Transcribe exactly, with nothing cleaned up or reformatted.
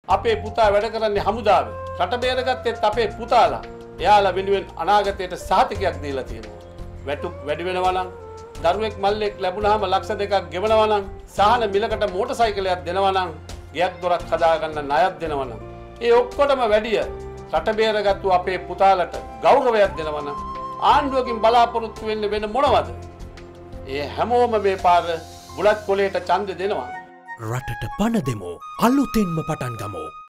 අපේ පුතා වැඩ කරන්නේ හමුදාවේ. රට බේරගත්තෙත් අපේ පුතාලා. එයාලා වෙනුවෙන් අනාගතයට සහතිකයක් දීලා තියෙනවා. වැටුප් වැඩි වෙනවා නම්, දරුවෙක් මල්ලෙක් ලැබුණාම ලක්ෂ දෙකක් ගෙවනවා නම්, සහන මිලකට මෝටර් සයිකලයක් දෙනවා නම්, ගෙයක් දොරක් හදාගන්න ණයක් දෙනවා නම්, ඒ ඔක්කොටම වැඩිය රට බේරගත්තු අපේ පුතාලට ගෞරවයක් දෙනවා නම් ආණ්ඩුවකින් බලාපොරොත්තු වෙන්න වෙන මොනවද? ඒ හැමෝම මේ පාර බුලත් කොලේට ඡන්ද දෙනවා. රටට පණ දෙමු. අලුතෙන්ම පටන් ගමු.